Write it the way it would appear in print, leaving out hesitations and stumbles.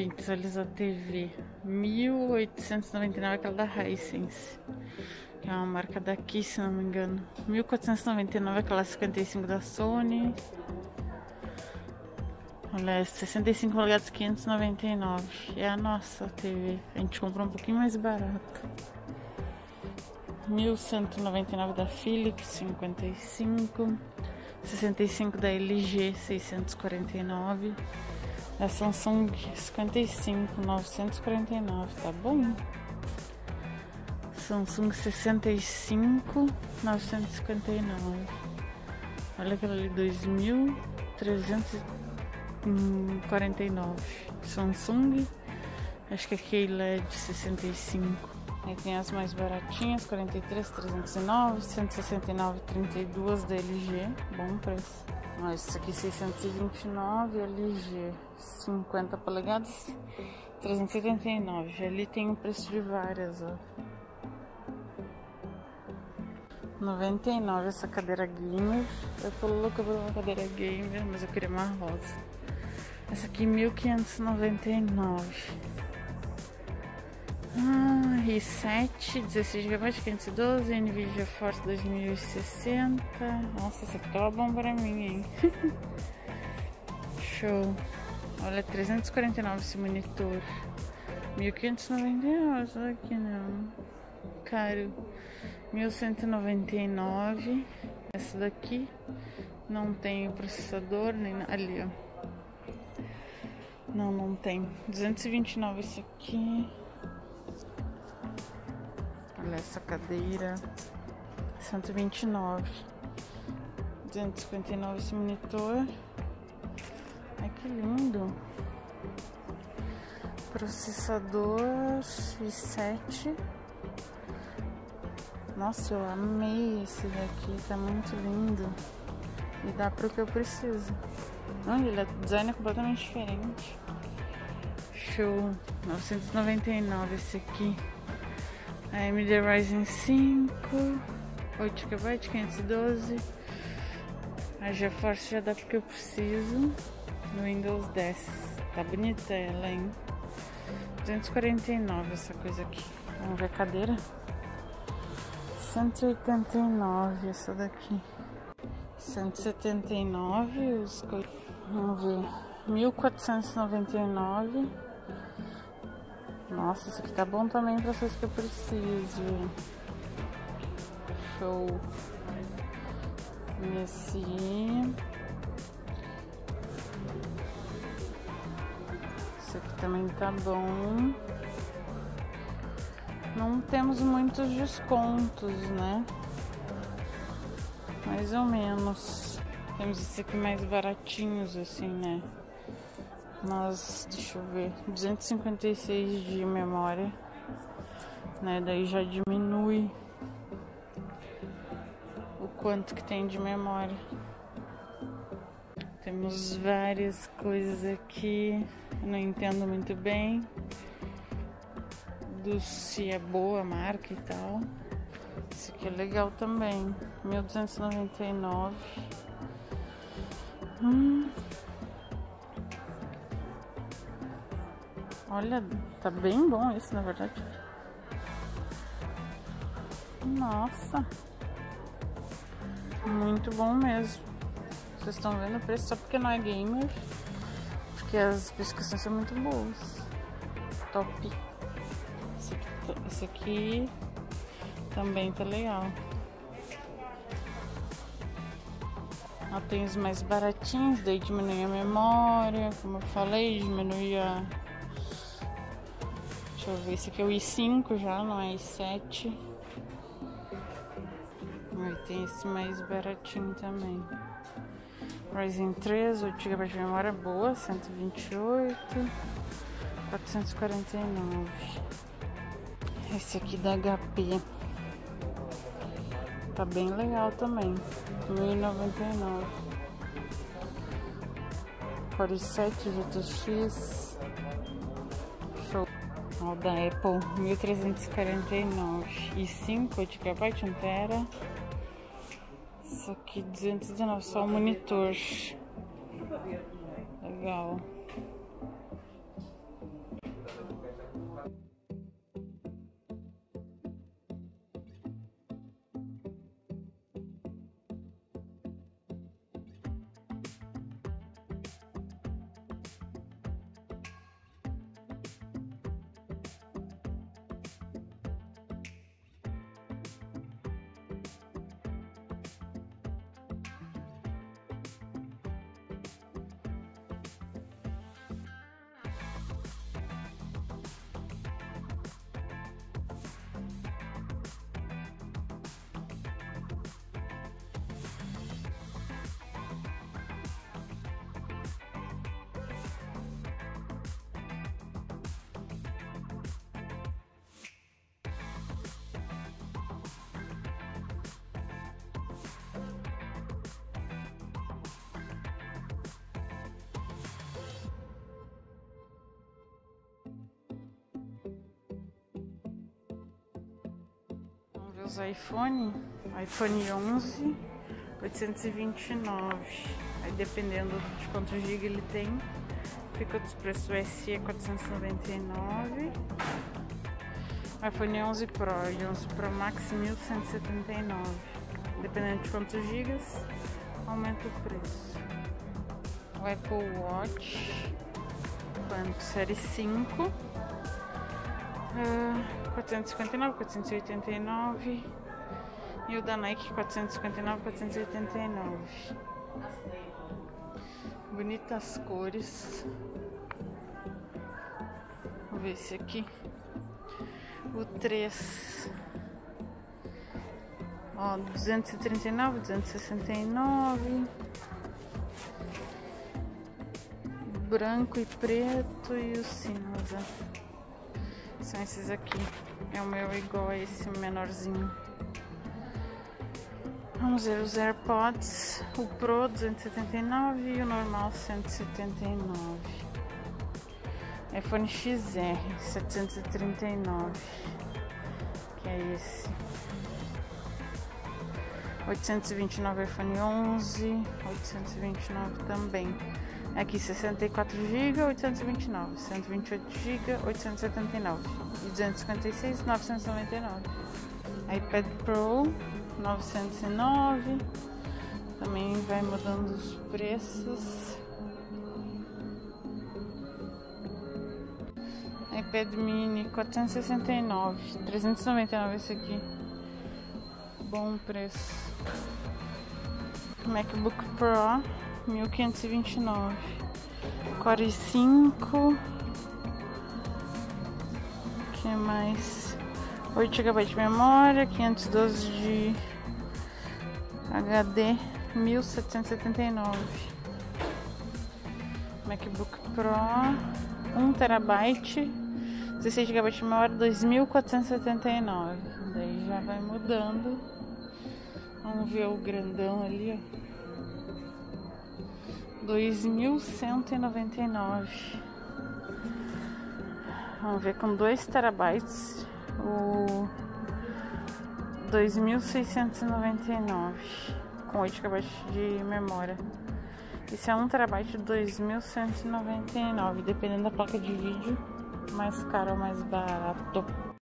gente, olha essa TV. 1.899, aquela da Hisense. Que é uma marca daqui, se não me engano. 1.499, aquela 55 da Sony. Olha, 65 polegadas, 599. É a nossa TV. A gente comprou um pouquinho mais barato. 1.199 da Philips, 55. 65 da LG, 649. Da Samsung, 55, 949. Tá bom? Samsung 65, 959. Olha aquela ali, 2.349. Samsung, acho que aquele é de 65. Aí tem as mais baratinhas, 43, 309, 169, 32 da LG, bom preço. Ó, esse aqui 629, LG, 50 polegadas, 379. Ali tem o preço de várias, ó. 99 essa cadeira gamer. Eu tô louca por uma cadeira gamer, mas eu queria uma rosa. Essa aqui 1.599. i7 16GB, 512, Nvidia Force 2060. Nossa, essa aqui tava bom pra mim, hein? Show. Olha, 349 esse monitor. 1.599, essa daqui não. Caro. 1.199. Essa daqui não tem o processador nem ali, ó. Não tem. 229 esse aqui. Olha essa cadeira, 129, 259 esse monitor. Ai, que lindo! Processador i7. Nossa, eu amei esse daqui, tá muito lindo. E dá pro que eu preciso. Olha, ele é design completamente diferente. Show! 999 esse aqui. AMD Ryzen 5, 8GB, 512. A GeForce já dá porque eu preciso. No Windows 10. Tá bonita ela, hein? 249 essa coisa aqui. Vamos ver a cadeira. 189 essa daqui. 179 os coisas. Vamos ver. 1.499. Nossa, isso aqui tá bom também pra vocês que eu preciso. Show. Esse aqui também tá bom. Não temos muitos descontos, né? Mais ou menos. Temos esse aqui mais baratinhos, assim, né? Mas, deixa eu ver, 256 de memória, né? Daí já diminui o quanto que tem de memória. Temos várias coisas aqui, eu não entendo muito bem se é boa a marca e tal. Esse aqui é legal também, 1.299. Olha, tá bem bom isso, na verdade. Nossa, muito bom mesmo. Vocês estão vendo o preço só porque não é gamer, porque as especificações são muito boas. Top. Esse aqui também tá legal. Ó, tem os mais baratinhos, daí diminui a memória, como eu falei, diminui a... Deixa eu ver, esse aqui é o i5 já, não é i7. Aí tem esse mais baratinho também. Ryzen 3, 8GB de memória boa, 128, 449. Esse aqui da HP tá bem legal também, 1.099. Core 7 GTX. Show. Ó, da Apple, 1.349. E 5, 8GB, 1TB. Isso aqui, 219, só o monitor. Legal. os iPhone 11, 829. Aí dependendo de quantos GB ele tem, fica dos preços. O SE 499. iPhone 11 Pro e 11 Pro Max 1179. Dependendo de quantos gigas, aumenta o preço. O Apple Watch, série 5, 459, 489. E o da Nike 459, 489. Bonitas cores. Vou ver esse aqui. O 3. Ó, 239, 269. Branco e preto e o cinza. São esses aqui. É o meu igual a esse menorzinho. Vamos ver os AirPods. O Pro 279 e o normal 179. iPhone XR 739. Que é esse. 829 iPhone 11. 829 também. Aqui 64 GB, 829, 128 GB, 879 e 256, 999. iPad Pro 909. Também vai mudando os preços. iPad Mini 469, 399 esse aqui. Bom preço. MacBook Pro 1529, Core 5, que mais? 8 GB de memória, 512 de HD, 1779. MacBook Pro 1 TB, 16 GB de memória, 2479. Daí já vai mudando. Vamos ver o grandão ali, ó. 2.199. Vamos ver com 2 TB, o 2.699 com 8 GB de memória. Esse é 1 TB, 2.199. Dependendo da placa de vídeo, mais caro ou mais barato.